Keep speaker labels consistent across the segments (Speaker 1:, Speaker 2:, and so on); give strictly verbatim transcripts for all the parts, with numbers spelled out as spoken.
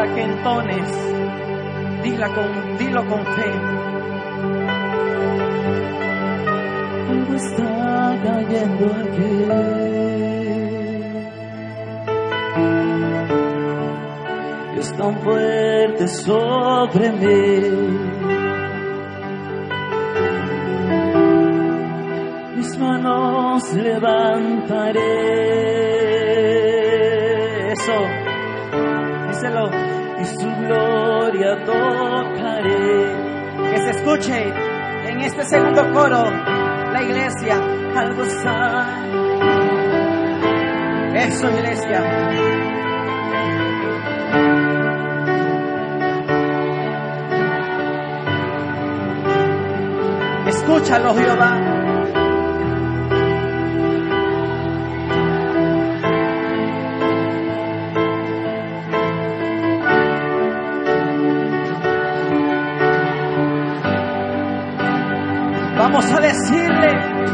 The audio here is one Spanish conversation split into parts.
Speaker 1: para que entones. Dila con, dilo con fe.
Speaker 2: Algo está cayendo aquí. Es tan fuerte sobre mí. Mis manos levantaré.
Speaker 1: Eso, díselo.
Speaker 2: Y su gloria tocaré.
Speaker 1: Que se escuche en este segundo coro la iglesia.
Speaker 2: Algo está.
Speaker 1: Eso, iglesia. Escúchalo, Jehová. Vamos a decirle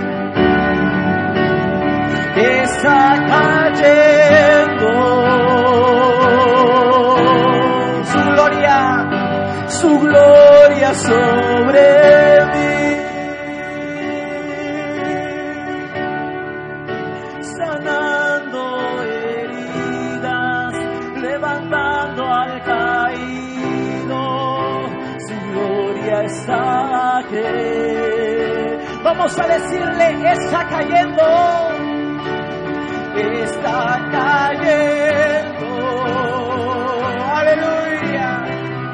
Speaker 1: que está cayendo su gloria, su gloria sobre mí, sanando heridas, levantando al caído, su gloria está aquí. Vamos a decirle, está cayendo, está cayendo, aleluya,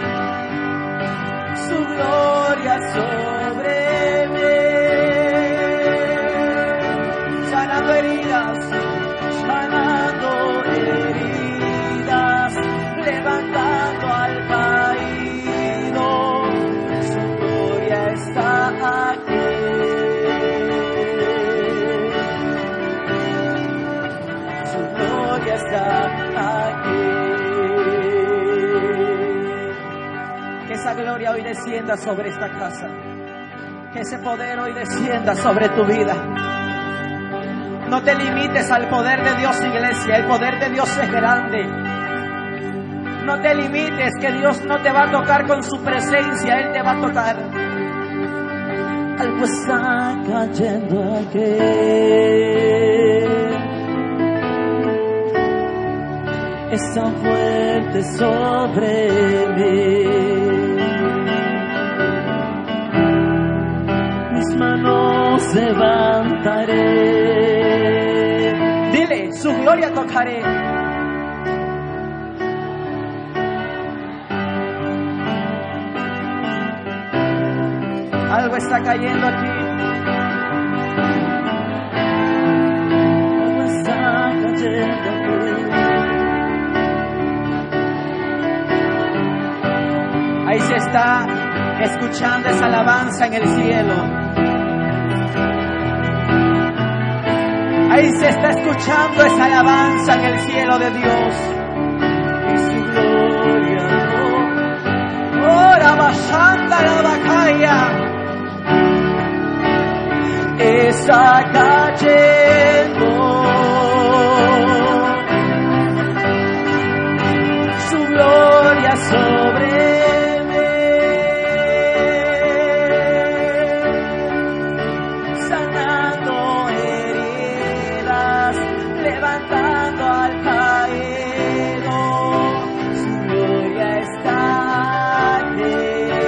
Speaker 1: su gloria sobre mí, sanando heridas, sanando heridas, levantando al caído, su gloria está aquí. Está aquí. Que esa gloria hoy descienda sobre esta casa. Que ese poder hoy descienda sobre tu vida. No te limites al poder de Dios, iglesia. El poder de Dios es grande. No te limites, que Dios no te va a tocar con su presencia. Él te va a tocar.
Speaker 2: Algo está cayendo aquí. Es tan fuerte sobre mí. Mis manos levantaré.
Speaker 1: Dile, su gloria tocaré. Algo está cayendo aquí.
Speaker 2: Algo está cayendo aquí.
Speaker 1: Ahí se está escuchando esa alabanza en el cielo. Ahí se está escuchando esa alabanza en el cielo de Dios.
Speaker 2: Y su gloria.
Speaker 1: Ora bajando la bacaya. Está cayendo. Su gloria sobre levantando al caído, su gloria está aquí.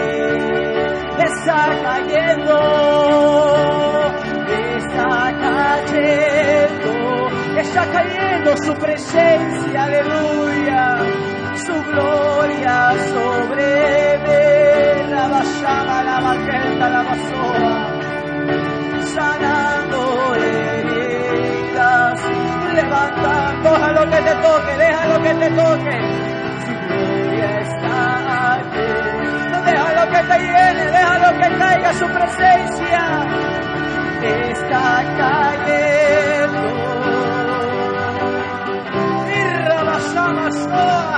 Speaker 1: Está cayendo, está cayendo, está cayendo su presencia, aleluya, su gloria sobre mí. La bashama, la baqueta, la basoa, sanando heridas, levantando, déjalo que te toque, déjalo que te toque. Su gloria está aquí. Déjalo que te llene, déjalo que caiga su presencia. Está cayendo. Y rabashama soa.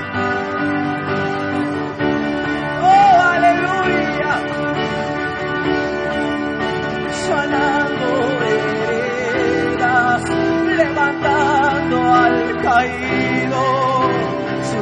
Speaker 1: Oh, aleluya. Sanando heridas, levantando al caído, su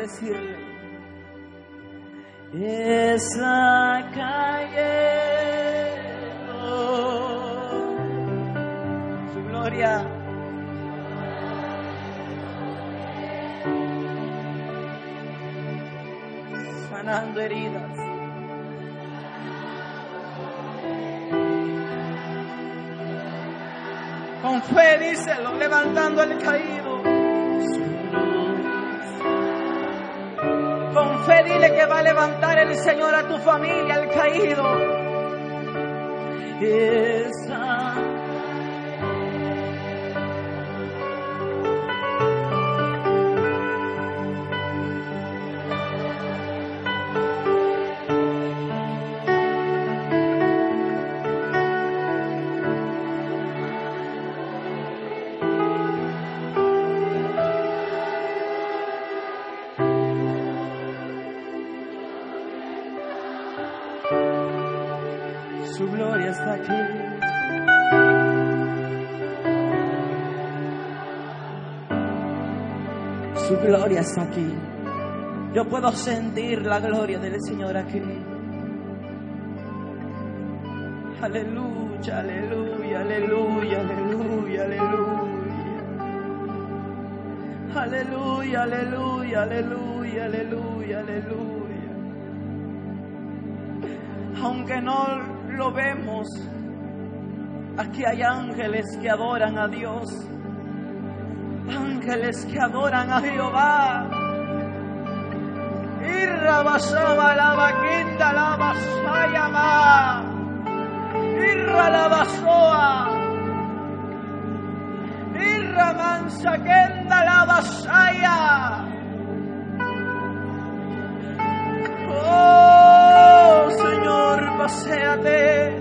Speaker 1: decirle.
Speaker 2: Está cayendo
Speaker 1: Su gloria. Sanando heridas. Con fe, díselo, levantando el caído. Con fe dile que va a levantar el Señor a tu familia, al caído.
Speaker 2: Está
Speaker 1: Su gloria está aquí. Su gloria está aquí. Yo puedo sentir la gloria del Señor aquí. Aleluya, aleluya, aleluya, aleluya, aleluya. Aleluya, aleluya, aleluya, aleluya, aleluya. Aunque no lo vemos, aquí hay ángeles que adoran a Dios, ángeles que adoran a Jehová. Irra basaba la vaquinda la basayama, irra la basoa, irra mansa kenda la basaya. Oh Señor, paséate.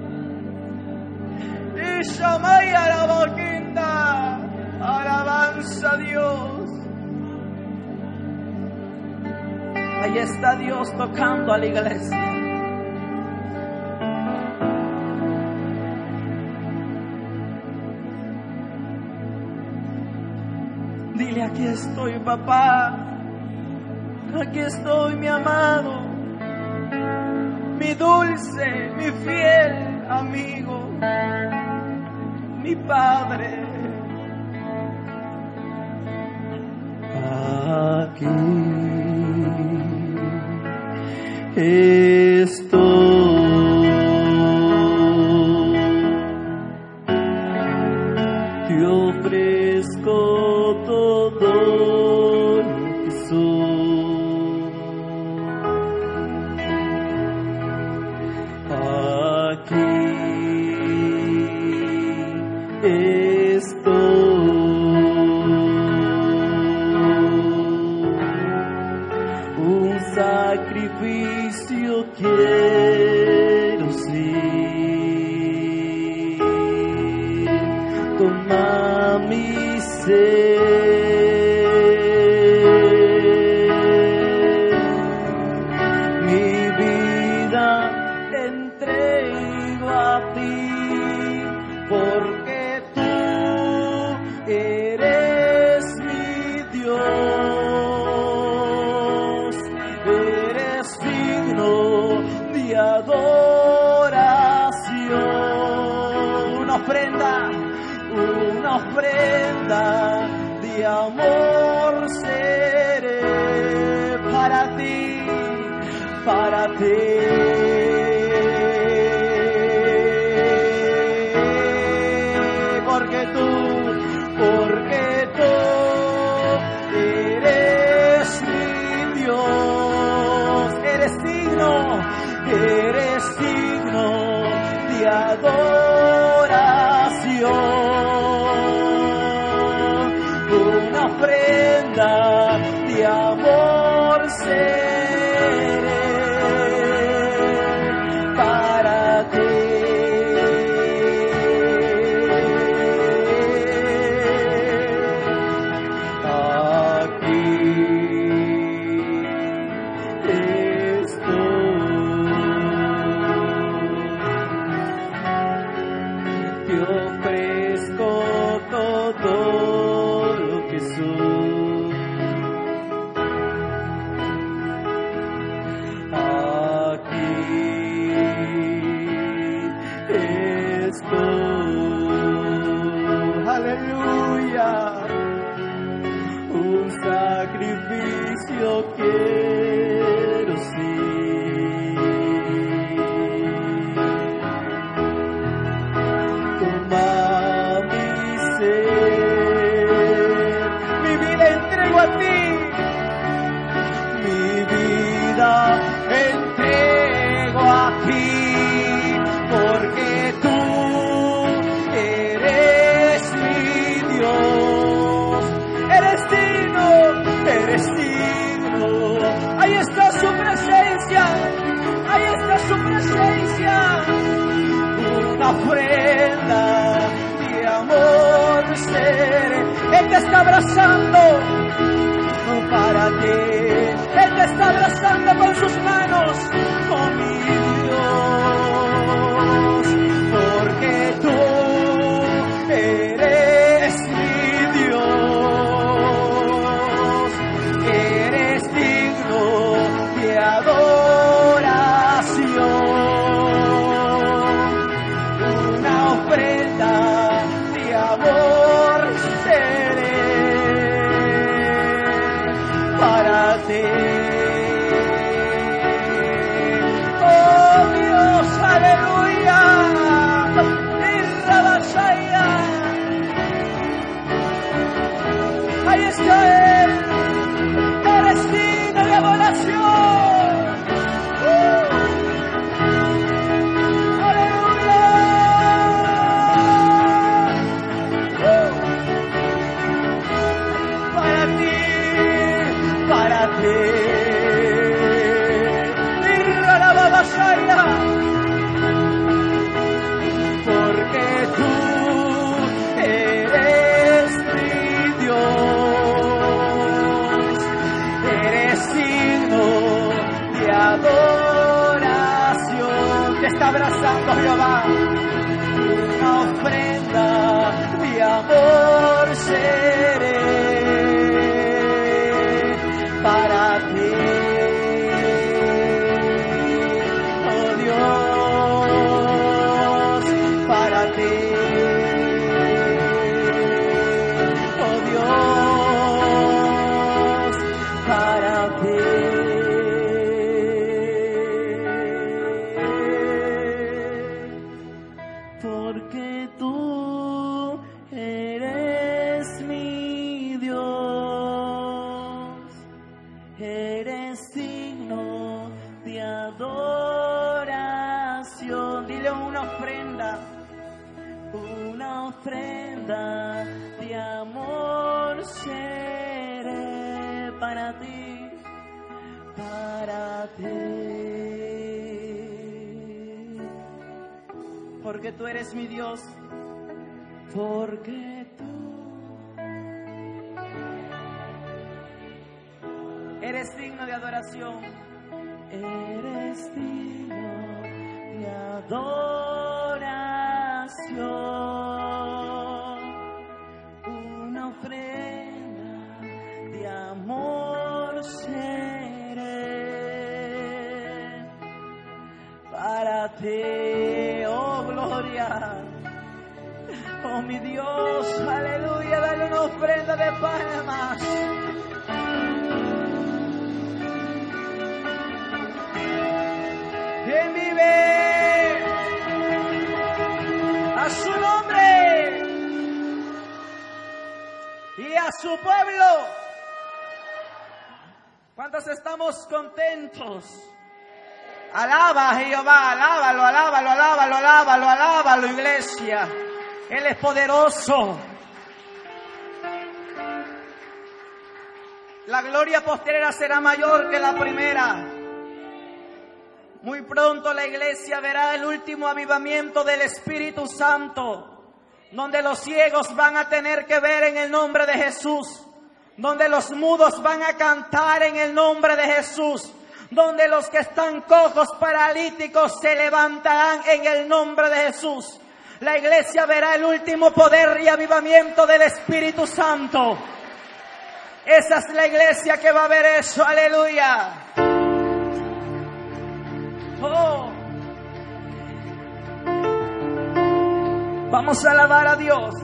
Speaker 1: Y llamaya la boquinda. Alabanza a Dios. Ahí está Dios tocando a la iglesia. Dile, aquí estoy, papá. Aquí estoy, mi amado, mi dulce, mi fiel amigo, mi padre.
Speaker 2: aquí. Estoy. Te ofrezco todo lo que soy. Aquí estoy. Un sacrificio quiero ser. Toma mi ser, mi vida entrego a ti, porque tú eres mi Dios, eres digno de adoración.
Speaker 1: Una ofrenda, una ofrenda de amor seré para ti, para ti. Porque tú, porque tú eres mi Dios, eres digno, eres digno de adoración. Una ofrenda de amor seré. una ofrenda de amor seré. Él te está abrazando para ti, Él te está abrazando con sus manos, oh mi Dios, porque tú eres mi Dios, eres digno de adoración, una ofrenda de amor seré para ti. Oh Dios, aleluya. Ahí está Él, eres digno de adoración. Uh. Aleluya. Uh. Para ti, para ti. Porque tú eres mi Dios, eres signo de adoración. Te está abrazando Jehová, una ofrenda de amor seré para ti. Porque tú eres mi Dios, porque tú eres digno de adoración, eres digno de adoración, una ofrenda de amor seré para ti, oh gloria, oh mi Dios, aleluya. Dale una ofrenda de palmas. ¿Quién vive? A su nombre y a su pueblo. ¿Cuántos estamos contentos? Alaba a Jehová, alábalo, alábalo, alábalo, alábalo, alábalo, iglesia. Él es poderoso. La gloria postrera será mayor que la primera. Muy pronto la iglesia verá el último avivamiento del Espíritu Santo, donde los ciegos van a tener que ver en el nombre de Jesús, donde los mudos van a cantar en el nombre de Jesús, donde los que están cojos, paralíticos, se levantarán en el nombre de Jesús. La iglesia verá el último poder y avivamiento del Espíritu Santo. Esa es la iglesia que va a ver eso, aleluya. Oh. Vamos a alabar a Dios.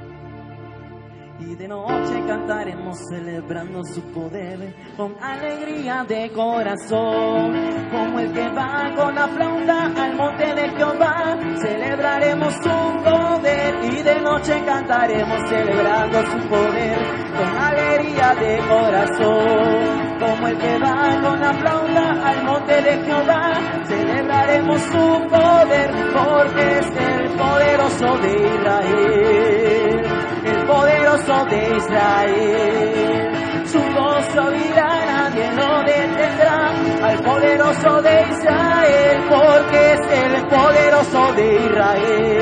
Speaker 1: Y de noche cantaremos celebrando su poder con alegría de corazón, como el que va con la flauta al monte de Jehová. Celebraremos su poder y de noche cantaremos celebrando su poder con alegría de corazón, como el que va con la flauta al monte de Jehová. Celebraremos su poder porque es el poderoso de Israel, el poderoso de Israel. Su voz se oirá, nadie lo detendrá, al poderoso de Israel, porque es el poderoso de Israel.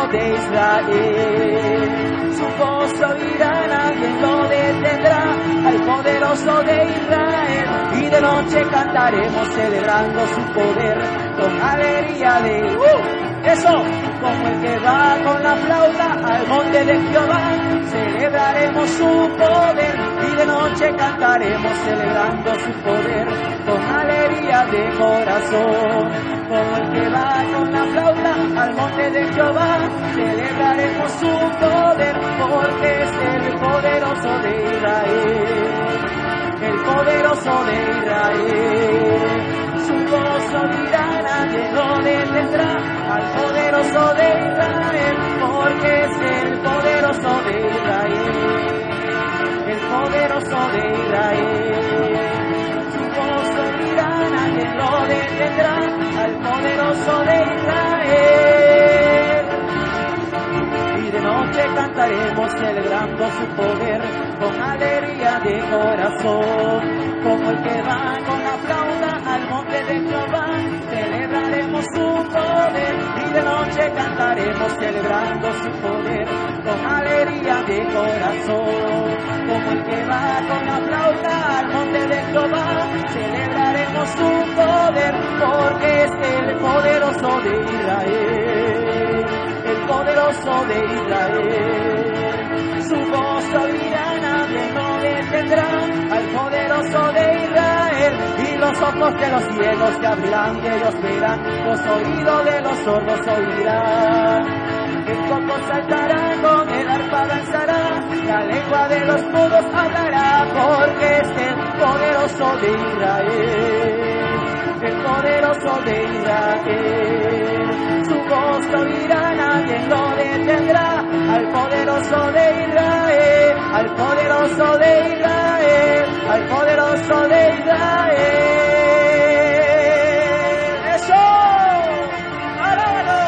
Speaker 1: de Israel. Su voz oirá, nadie lo detendrá, al poderoso de Israel. Y de noche cantaremos celebrando su poder con alegría de ¡uh! Eso, como el que va con la flauta al monte de Jehová, celebraremos su poder y de noche cantaremos celebrando su poder con alegría de corazón. Como el que va con la flauta al monte de Jehová, celebraremos su poder porque es el poderoso de Israel, el poderoso de Israel. Su voz oirá, nadie lo detendrá, al poderoso de Israel, porque es el poderoso de Israel, el poderoso de Israel. Su voz oirá, nadie lo detendrá, al poderoso de Israel. Y de noche cantaremos celebrando su poder con alegría de corazón. Como el que va con la flauta al monte de Jehová, celebraremos su poder y de noche cantaremos celebrando su poder con alegría de corazón. Como el que va con la flauta al monte de Jehová, celebraremos su poder porque es el poderoso de Israel, el poderoso de Israel. Su voz oirá, nadie lo detendrá, al poderoso de Israel. Y los ojos de los ciegos se abrirán, que ellos verán, los oídos de los sordos oirán. El coco saltará, con el arpa danzará, la lengua de los mudos hablará, porque es el poderoso de Israel, el poderoso de Israel. Su voz oirá, nadie lo detendrá, al poderoso de Israel, al poderoso de Israel, al poderoso de Israel. ¡Eso! ¡Alábalo!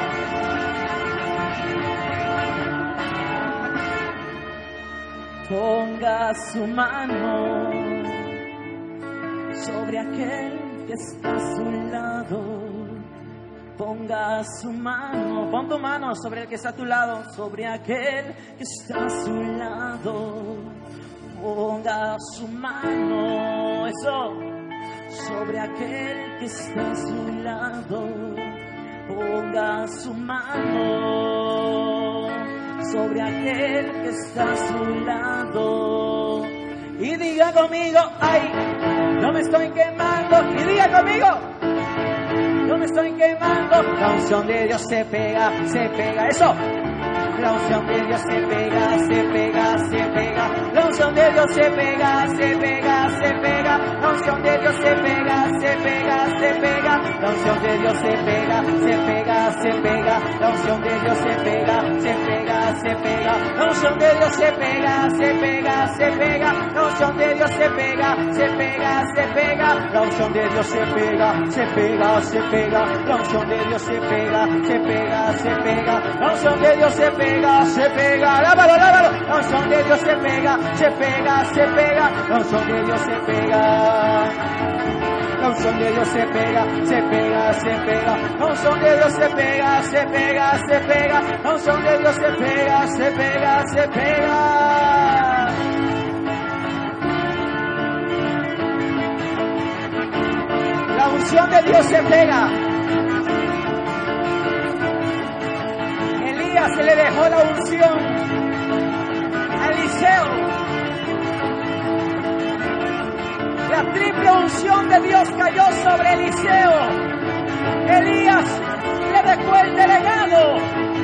Speaker 1: Ponga su mano sobre aquel que está a su lado. Ponga su mano, pon tu mano sobre el que está a tu lado, sobre aquel que está a su lado. Ponga su mano, eso, sobre aquel que está a su lado. Ponga su mano sobre aquel que está a su lado. Y diga conmigo, ay, no me estoy quemando. Y diga conmigo, no me estoy quemando. La unción de Dios se pega, se pega, eso. La unción de Dios se pega, se pega, se pega. La unción de Dios se pega, se pega, se pega. La unción de Dios se pega, se pega, se pega. La unción de Dios se pega, se pega, se pega. La unción de Dios se pega, se pega, se pega. La unción de Dios se pega, se pega, se pega. La unción de Dios se pega, se pega, se pega. La unción de Dios se pega, se pega, se pega. La unción de Dios se pega, se pega, se pega. La unción de Dios se pega, se pega. Lávalo, lávalo. La unción de Dios se pega, se pega, se pega. La unción de Dios se pega. La unción de Dios se pega, se pega, se pega. La unción de Dios se pega, se pega, se pega. La unción de Dios se pega, se pega, se pega. La unción de Dios se pega. Elías se le dejó la unción a Eliseo. La triple unción de Dios cayó sobre Eliseo. Elías le dejó el delegado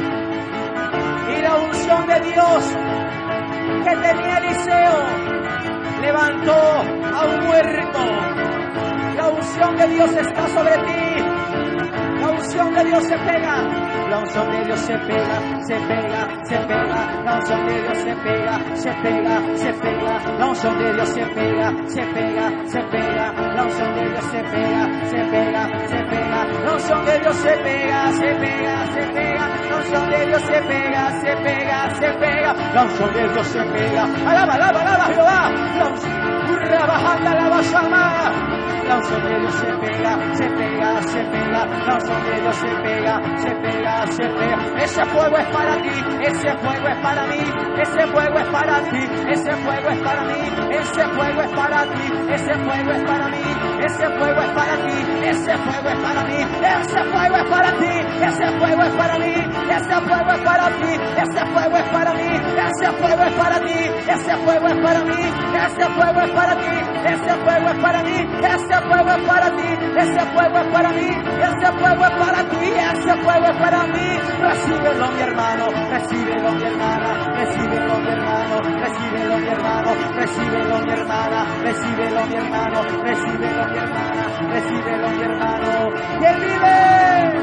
Speaker 1: y la unción de Dios que tenía Eliseo levantó a un muerto. La unción de Dios está sobre ti. La unción de Dios se pega. La unción de Dios se pega, se pega, se pega. La unción de Dios se pega, se pega, se pega. La unción de Dios se pega, se pega, se pega. La unción de Dios se pega, se pega, se pega. La unción de Dios se pega, se pega, se pega. La unción de Dios se pega, se pega, se pega. La unción de Dios se pega. Alaba, alaba, alaba, Jehová. La unción, bajando la basama. la unción de Dios se pega, se pega, se pega, la unción de Dios se pega, se pega, se pega. Ese fuego es para ti, ese fuego es para mí, ese fuego es para ti, ese fuego es para mí, ese fuego es para ti, ese fuego es para mí, ese fuego es para ti, ese fuego es para mí, ese fuego es para ti, ese fuego es para mí, ese fuego es para ti, ese fuego es para mí, ese fuego es para ti, ese fuego es para mí, ese fuego es para ti, ese fuego es para mí, ese fuego es para ti, ese fuego es para mí, ese fuego es para ti, ese fuego es para mí. Recíbelo mi hermano, recíbelo mi hermana, recíbelo mi hermano, recíbelo mi hermano, recíbelo mi hermana, recíbelo mi hermano, recíbelo mi hermana, recíbelo mi hermano. ¡Y él vive!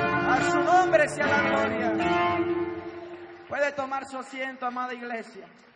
Speaker 1: Sea la gloria. Puede tomar su asiento, amada iglesia.